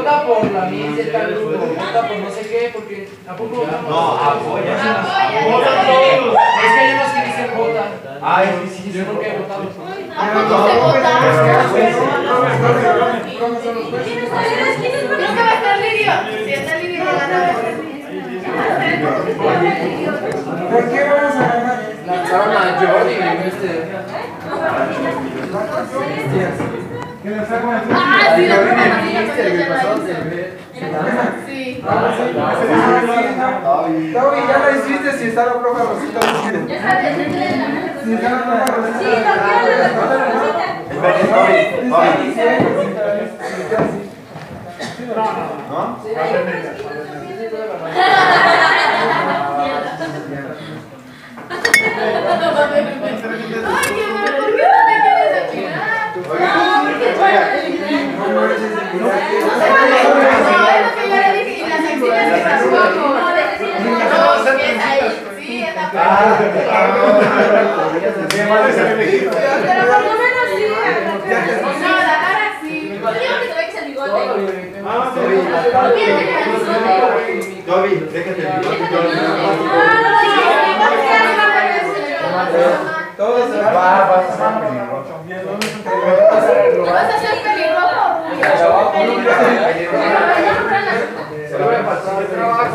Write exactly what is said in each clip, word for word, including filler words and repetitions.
vota por la misa y tal grupo, vota por no sé qué, porque ¿a poco votamos? No, apoya. Votan todos. Es que hay unos que dicen vota. Ay, sí, sí. Yo nunca he votado. ¿A poco se vota? Creo que va a estar Lirio. Si está Lirio, va a ganar. ¿Por qué vamos a ganar? Lanzaron a Jordi en este. ¿Qué le saco a Ah, sí, la Jordi prueba en la el Mister, que pasaron de ver. Sí. Toby, ya lo hiciste si está la profa Rosita. Ya sabes, Si está la profa Rosita. sí, también la Rosita. ¿No? Ay, qué mal, ¿por qué no te quieres achinar? No, porque es para el video. No, es lo que yo le dije, y las axilas que tampoco. No, que es ahí. Sí, es la parte. Pero por lo menos sí. No, la cara sí. Yo digo que te veis el bigote. Toby, déjate el bigote. Todos se van. Va, vas a ¿Vas a hacer pelirrojo? Se lo voy a pasar el trabajo.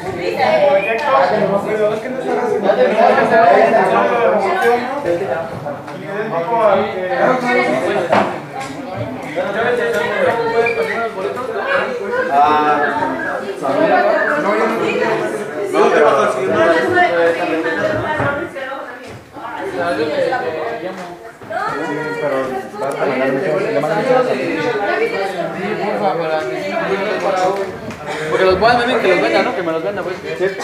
No, te va a conseguir una. Porque los puedan vender, que los venda, ¿no? Que me los venda, pues. ¿Qué es el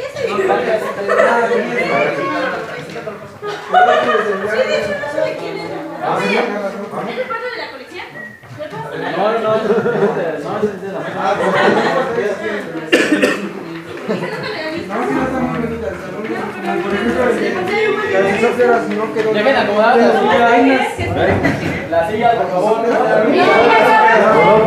¿Es parte de la colección? No, no, no. No, es de la Dejen acomodar las sillas. Las sillas, por favor.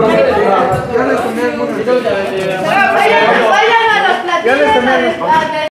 Vayan a los platillos.